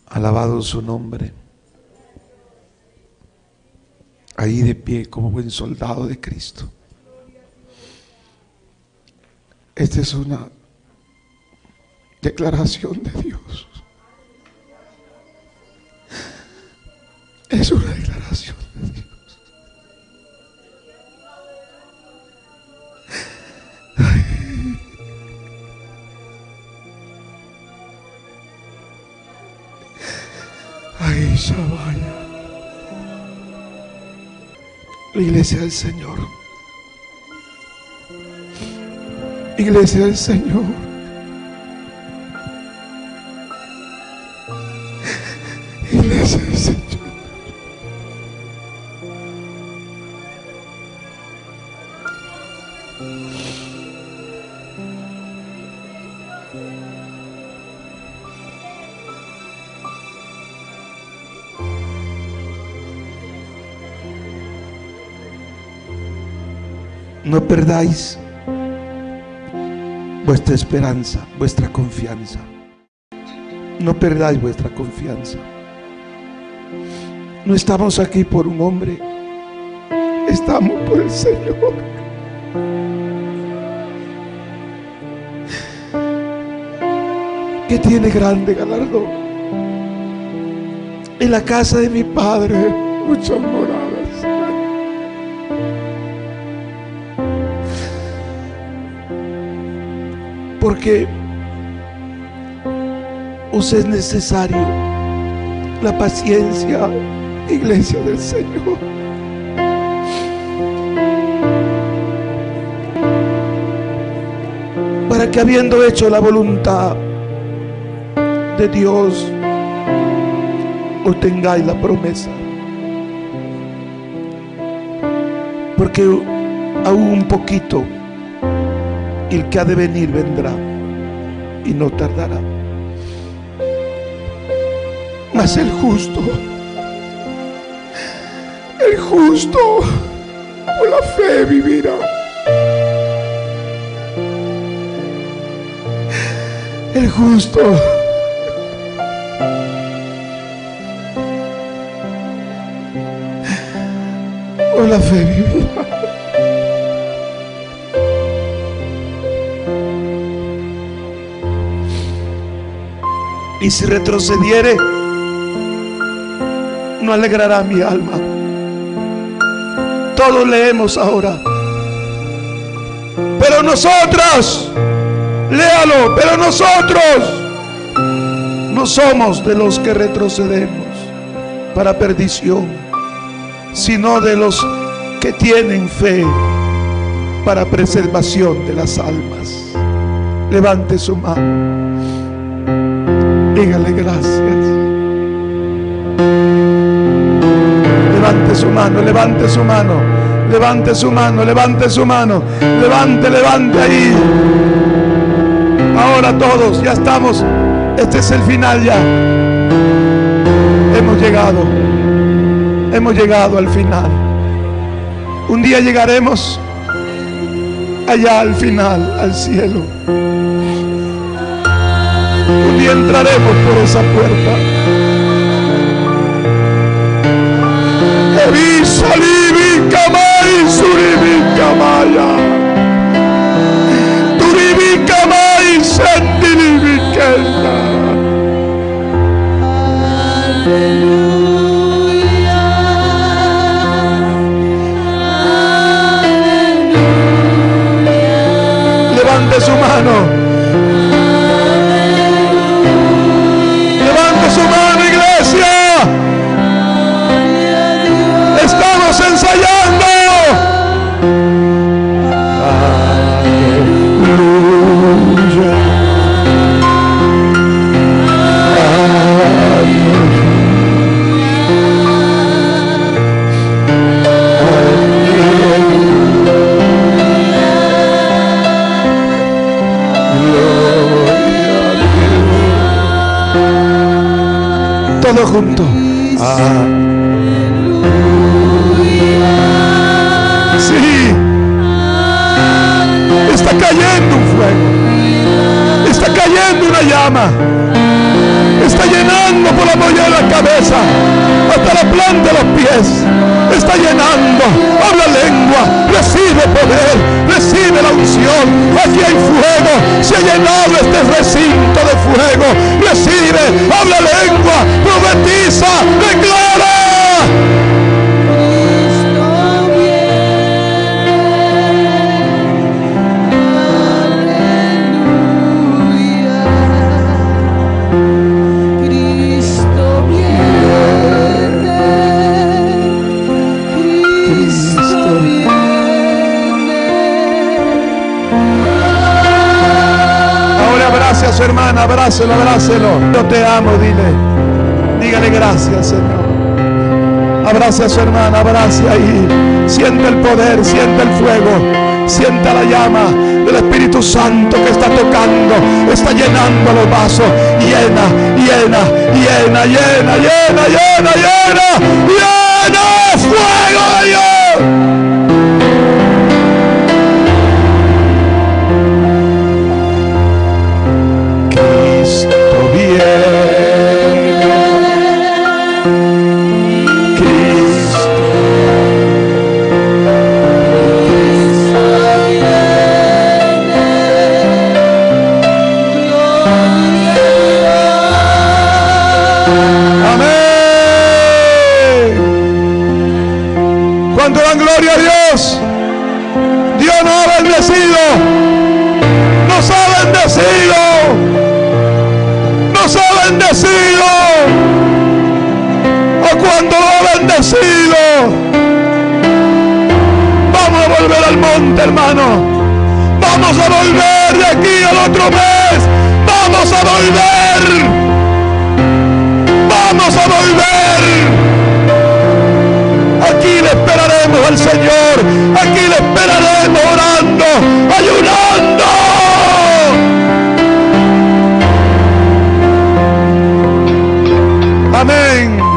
Alabado su nombre. Ahí de pie como buen soldado de Cristo. Esta es una declaración de Dios. Es una declaración de Dios. Ay, Shabaya. La iglesia del Señor. Iglesia del Señor. Iglesia del Señor. No perdáis vuestra esperanza, vuestra confianza. No perdáis vuestra confianza. No estamos aquí por un hombre, estamos por el Señor. Que tiene grande galardón. En la casa de mi Padre muchas moradas. Porque os es necesario la paciencia, iglesia del Señor. Para que habiendo hecho la voluntad de Dios, obtengáis la promesa. Porque aún un poquito, el que ha de venir vendrá y no tardará. Mas el justo por la fe vivirá. El justo por la fe vivirá. Y si retrocediere, no alegrará mi alma. Todos leemos ahora. Pero nosotros, léalo, pero nosotros no somos de los que retrocedemos para perdición, sino de los que tienen fe para preservación de las almas. Levante su mano. Dígale gracias. Levante su mano, levante su mano, levante su mano, levante su mano, levante ahí. Ahora todos, ya estamos. Este es el final ya. Hemos llegado al final. Un día llegaremos allá al final, al cielo. Un día entraremos por esa puerta. Evisalibi kamai suribi kamaya. Turibi kamai sendilibi kenda. Levante su mano. Levante su mano, iglesia. Estamos ensayando. Todo junto. Sí. Está cayendo un fuego. Está cayendo una llama. Está llenando por la llenado este recinto de fuego. Recibe, habla lengua, profetiza, declara. A su hermana, abrácelo, abrácelo. Yo te amo, dile. Dígale gracias, Señor. Abrace a su hermana, abrace ahí. Siente el poder, siente el fuego, sienta la llama del Espíritu Santo que está tocando, está llenando los vasos. Llena, llena, llena, llena, llena, llena, llena, llena, fuego de Dios. ¿Cuánto dan gloria a Dios? Dios nos ha bendecido, nos ha bendecido, nos ha bendecido. ¿A cuánto lo ha bendecido? Vamos a volver al monte, hermano. Vamos a volver de aquí al otro mes. Vamos a volver. Vamos a volver. Aquí le esperaremos al Señor. Aquí le esperaremos orando, ayunando. Amén.